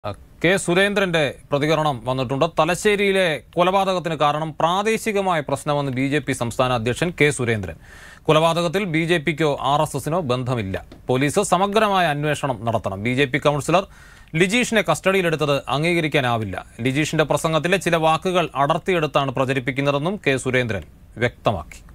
K സുരേന്ദ്രന്റെ പ്രതികരണം വന്നിട്ടുണ്ട്. തലശ്ശേരിയിലെ കൊലപാതകത്തിന് കാരണം പ്രാദേശികമായ പ്രശ്നമെന്ന് ബിജെപി സംസ്ഥാന അധ്യക്ഷൻ കെ സുരേന്ദ്രൻ. കൊലപാതകത്തിൽ ബിജെപിക്കോ ആർഎസ്എസിനോ ബന്ധമില്ല. പോലീസ് സമഗ്രമായ അന്വേഷണം നടത്തണം. ബിജെപി കൗൺസിലർ ലിജീഷിനെ കസ്റ്റഡിയിലെടുത്തത് അംഗീകരിക്കാനാവില്ല. ലിജീഷിന്റെ പ്രസംഗത്തിലെ ചില വാക്കുകൾ അടർത്തിയെടുത്താണ് പ്രചരിപ്പിക്കുന്നതെന്നും കെ സുരേന്ദ്രൻ വ്യക്തമാക്കി.